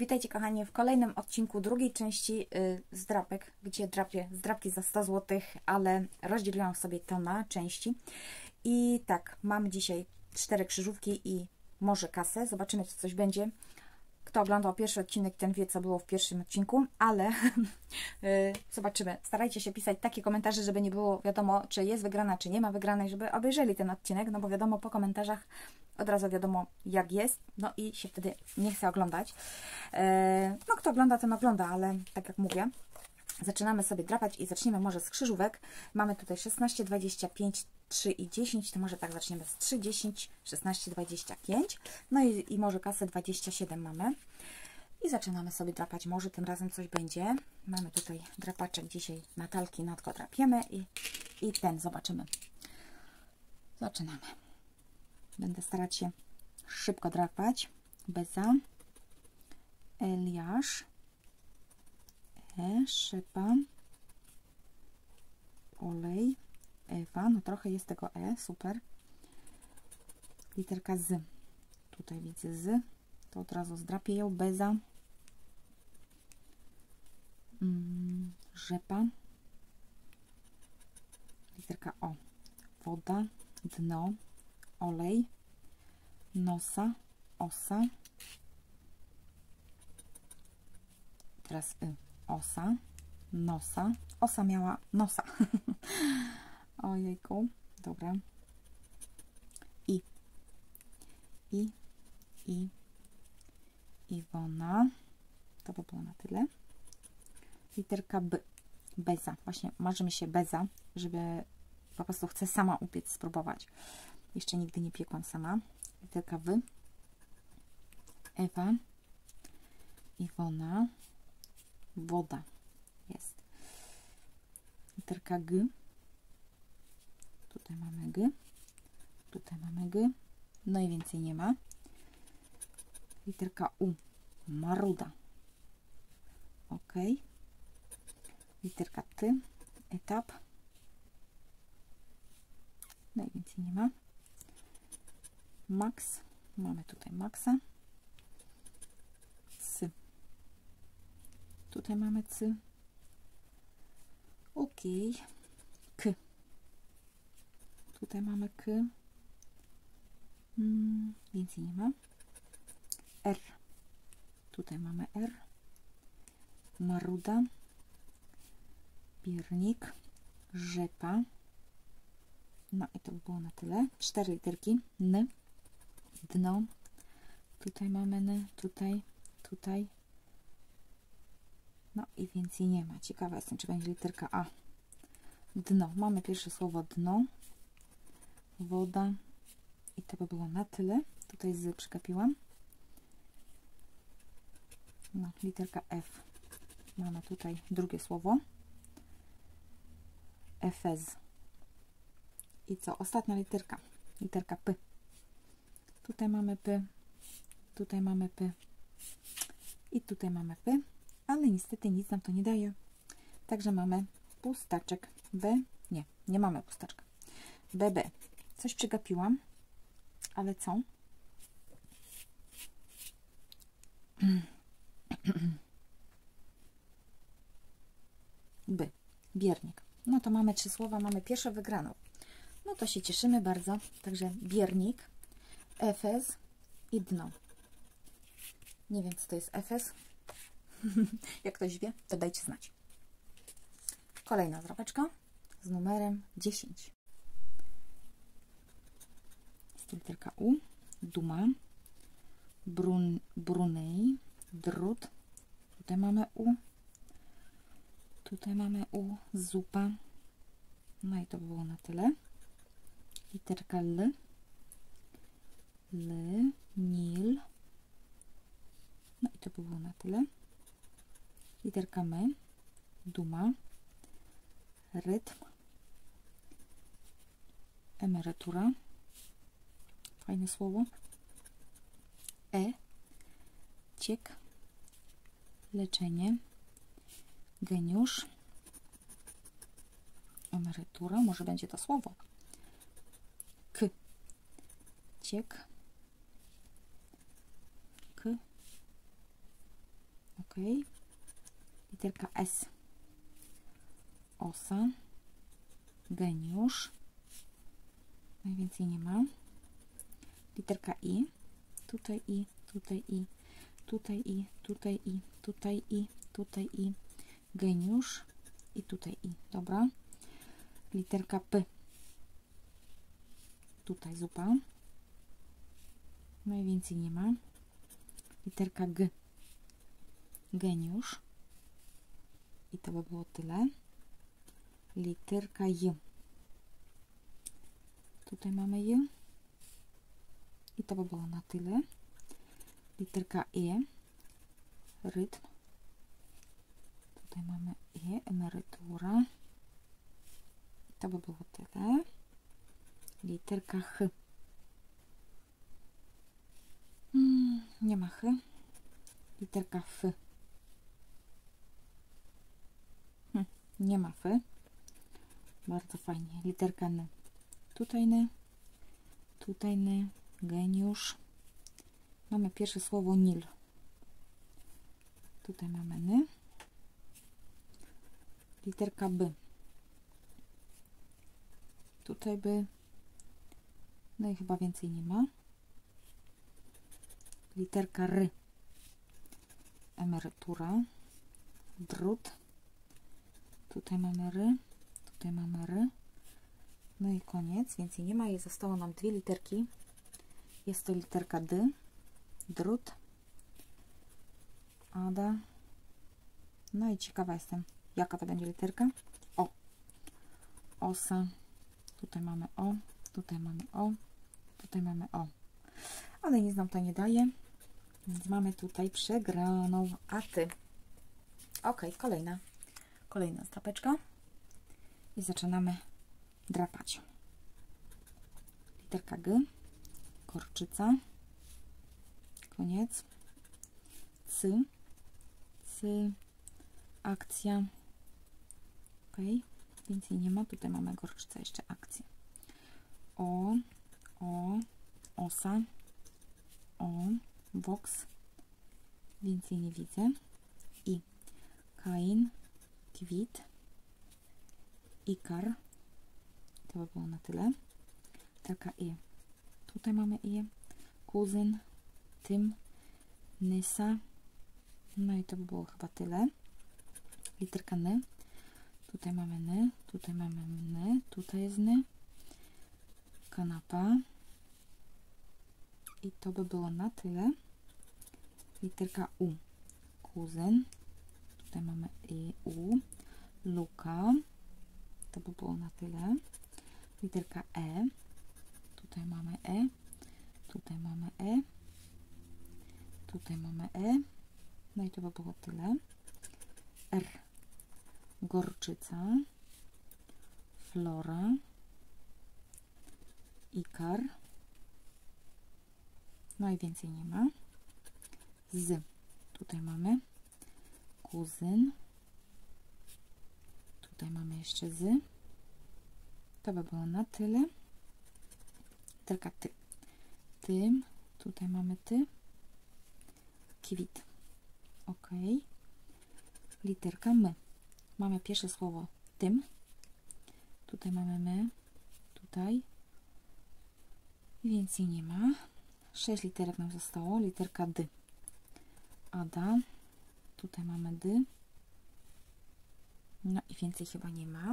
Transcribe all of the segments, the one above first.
Witajcie kochani w kolejnym odcinku drugiej części zdrapek, gdzie drapię zdrapki za 100 zł, ale rozdzieliłam sobie to na części. I tak, mamy dzisiaj 4 krzyżówki i może kasę. Zobaczymy, czy coś będzie. Kto oglądał pierwszy odcinek, ten wie, co było w pierwszym odcinku, ale zobaczymy. Starajcie się pisać takie komentarze, żeby nie było wiadomo, czy jest wygrana, czy nie ma wygranej, żeby obejrzeli ten odcinek, no bo wiadomo, po komentarzach od razu wiadomo, jak jest, no i się wtedy nie chce oglądać. No, kto ogląda, ten ogląda, ale tak jak mówię, zaczynamy sobie drapać i zaczniemy może z krzyżówek. Mamy tutaj 16, 25, 3 i 10, to może tak zaczniemy z 3, 10, 16, 25, no i może kasę 27 mamy. I zaczynamy sobie drapać, może tym razem coś będzie. Mamy tutaj drapaczek, dzisiaj Natalki Natko drapiemy i ten, zobaczymy. Zaczynamy. Będę starać się szybko drapać. Beza, Eliasz, Szypa, Olej, Ewa, no trochę jest tego super. Literka Z. Tutaj widzę Z, to od razu zdrapię ją. Beza, Rzepa, literka O. Woda, dno, olej, nosa, osa, teraz osa, nosa, osa miała nosa. Ojejku, dobra. Iwona, to by było na tyle. Literka B, beza, właśnie marzy mi się beza, żeby po prostu chcę sama upiec, spróbować. Jeszcze nigdy nie piekłam sama. Literka W, Ewa, Iwona, woda jest. Literka G, tutaj mamy G, tutaj mamy G, no i więcej nie ma. Literka U, maruda, ok. Literka T, etap, no i więcej nie ma. Max, mamy tutaj Maxa, C, tutaj mamy C, ok, K, tutaj mamy K, więcej nie ma. R, tutaj mamy R, maruda, piernik, rzepa, no i to by było na tyle. 4 literki, N, dno, tutaj mamy N, tutaj, no i więcej nie ma. Ciekawa jestem, czy będzie literka A. Dno, mamy pierwsze słowo dno, woda i to by było na tyle. Tutaj z przykapiłam. No, literka F, mamy tutaj drugie słowo, Efez. I co? Ostatnia literka, literka P. Tutaj mamy P, tutaj mamy P i tutaj mamy P, ale niestety nic nam to nie daje. Także mamy pustaczek. B, nie mamy pustaczka. BB. Coś przegapiłam, ale co? B, biernik. No to mamy 3 słowa, mamy pierwszą wygraną. No to się cieszymy bardzo. Także biernik, Efez i dno. Nie wiem, co to jest Efez. Jak ktoś wie, to dajcie znać. Kolejna zdrapeczka z numerem 10. Jest literka U, duma, Brunei, drut. Tutaj mamy U. Tutaj mamy U, zupa. No i to było na tyle. Literka L, Nil. No i to by było na tyle. Literka M, duma, rytm, emerytura. Fajne słowo. E, ciek, leczenie, geniusz, emerytura, może będzie to słowo. K, ciek, K, ok. Literka S, osa, geniusz, najwięcej nie ma. Literka I, tutaj I, tutaj I, tutaj I, tutaj I, tutaj I, tutaj I, geniusz i tutaj I, dobra. Literka P, tutaj zupa, najwięcej nie ma. Literka G, geniusz i to by było tyle. Literka J, tutaj mamy J i to by było na tyle. Literka E, rytm, tutaj mamy E, emerytura i to by było tyle. Literka H, nie ma H. Literka F, nie ma F. Bardzo fajnie. Literka N, tutaj N, tutaj N, geniusz. Mamy pierwsze słowo Nil. Tutaj mamy N. Literka B, tutaj B, no i chyba więcej nie ma. Literka R, emerytura, drut, tutaj mamy R, tutaj mamy R, no i koniec, więcej nie ma i zostało nam dwie literki. Jest to literka D, drut, Ada, no i ciekawa jestem, jaka to będzie literka. O, osa, tutaj mamy O, tutaj mamy O, tutaj mamy O, ale nic nam to nie daje, więc mamy tutaj przegraną. A ty? Ok, kolejna strapeczka i zaczynamy drapać. Literka G, korczyca, koniec. C, akcja, ok, więcej nie ma. Tutaj mamy gorczyca, jeszcze akcja. O, osa, O, Vox, więcej nie widzę. I, Kain, kwit, Ikar, to by było na tyle. Taka I, tutaj mamy I, kuzyn, tym, Nysa, no i to by było chyba tyle. Literka N, tutaj mamy N, tutaj mamy N, tutaj jest N, kanapa i to by było na tyle. Literka U, kuzyn, tutaj mamy U, luka, to by było na tyle. Literka E, tutaj mamy E, tutaj mamy E, tutaj mamy E, no i to by było tyle. R, gorczyca, flora, Ikar, no i więcej nie ma. Z, tutaj mamy kuzyn, tutaj mamy jeszcze z, to by było na tyle. Literka Ty, tym, tutaj mamy Ty, kwit, ok. Literka M, mamy pierwsze słowo tym, tutaj mamy my, tutaj i więcej nie ma. 6 literek nam zostało. Literka D, Ada, tutaj mamy D, no i więcej chyba nie ma.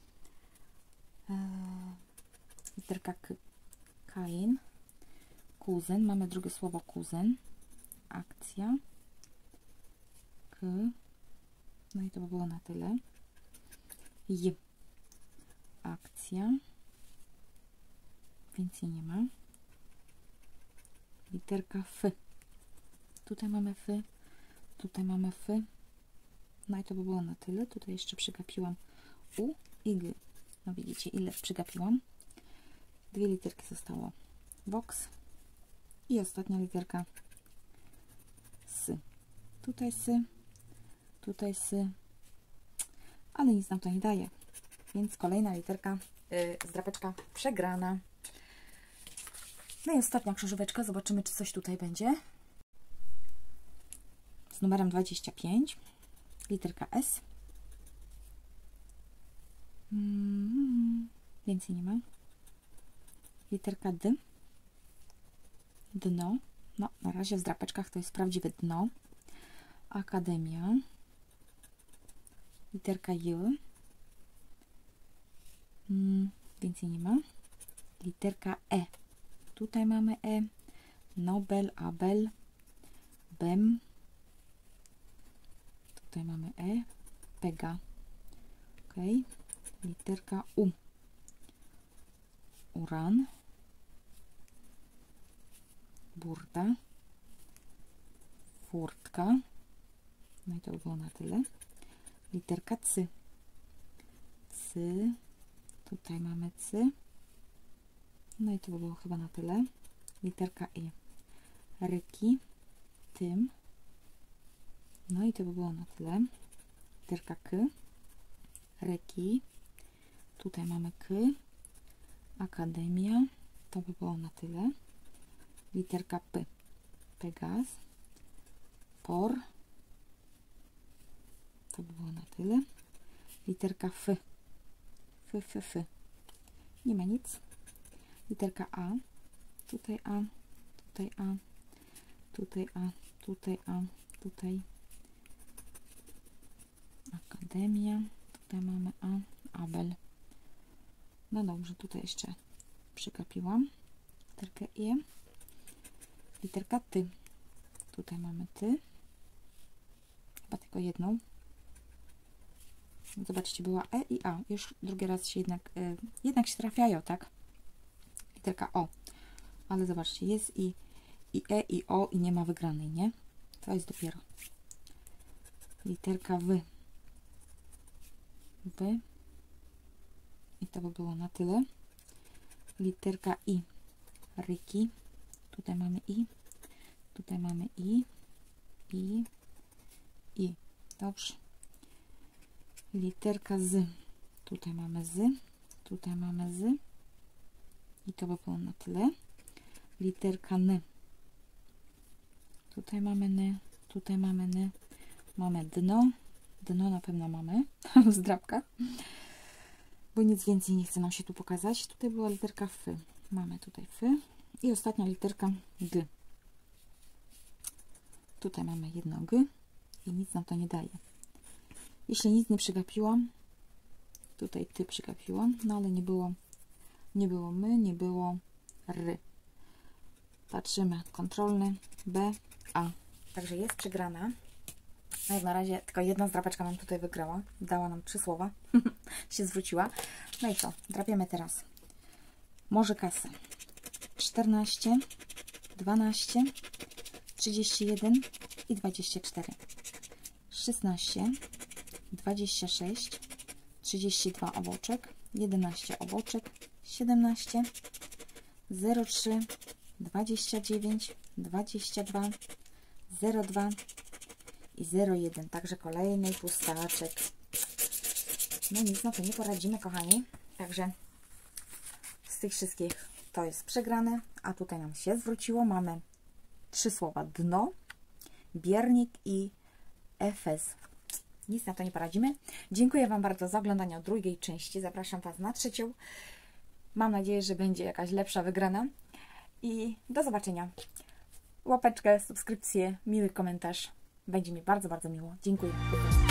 Literka K, Kain, kuzyn, mamy drugie słowo kuzyn, akcja, K, no i to by było na tyle. J, akcja, więcej nie ma. Literka F, tutaj mamy F, tutaj mamy F, no i to by było na tyle. Tutaj jeszcze przygapiłam U i G, no widzicie ile przygapiłam. Dwie literki zostało. Vox i ostatnia literka S, tutaj S, tutaj S, ale nic nam to nie daje, więc kolejna literka, zdrapeczka przegrana. No i ostatnia krzyżóweczka, zobaczymy czy coś tutaj będzie. z numerem 25. Literka S. Więcej nie ma. Literka D. Dno. No, na razie w zdrapeczkach to jest prawdziwe dno. Akademia. Literka J. Więcej nie ma. Literka E. Tutaj mamy E. Nobel, Abel, Bem. Tutaj mamy E. Pega. Ok. Literka U. Uran. Burda. Furtka. No i to by było na tyle. Literka C. C. Tutaj mamy C. No i to by było chyba na tyle. Literka I. Ryki. Tym. No i to by było na tyle. Literka K. Ryki. Tutaj mamy K. Akademia. To by było na tyle. Literka P. Pegas. Por. To by było na tyle. Literka F. F. Nie ma nic. Literka A. Tutaj A. Tutaj A. Tutaj A. Tutaj A. Tutaj. Akademia. Tutaj mamy A. Abel. No dobrze, tutaj jeszcze przykapiłam. Literkę E. Literka T. Tutaj mamy T. Chyba tylko jedną. Zobaczcie, była E i A. Już drugi raz się jednak się trafiają, tak? Literka O. Ale zobaczcie, jest i E, i O, i nie ma wygranej, nie? To jest dopiero. Literka W. W. I to by było na tyle. Literka I. Ryki. Tutaj mamy I. Tutaj mamy I. Dobrze. Literka Z. Tutaj mamy Z. Tutaj mamy Z. I to by było na tyle. Literka N. Tutaj mamy N. Tutaj mamy N. Mamy dno. Dno na pewno mamy w zdrapkach. Bo nic więcej nie chce nam się tu pokazać. Tutaj była literka F. Mamy tutaj F. I ostatnia literka G. Tutaj mamy jedno G. I nic nam to nie daje. Jeśli nic nie przygapiłam, tutaj Ty przygapiłam, no ale nie było my, nie było ry. Patrzymy, kontrolny, B, A. Także jest przegrana. No jak na razie tylko jedna zdrapeczka nam tutaj wygrała. Dała nam 3 słowa. się zwróciła. No i co? Drapiemy teraz. Może kasę. 14, 12, 31 i 24. 16, 26, 32 oboczek, 11 oboczek, 17, 03, 29, 22, 02 i 01. Także kolejny pustaczek. No nic na to nie poradzimy, kochani. Także z tych wszystkich to jest przegrane, a tutaj nam się zwróciło. Mamy 3 słowa: dno, biernik i Efes. Nic na to nie poradzimy. Dziękuję Wam bardzo za oglądanie drugiej części. Zapraszam Was na trzecią. Mam nadzieję, że będzie jakaś lepsza wygrana. I do zobaczenia. Łapeczkę, subskrypcję, miły komentarz. Będzie mi bardzo, bardzo miło. Dziękuję.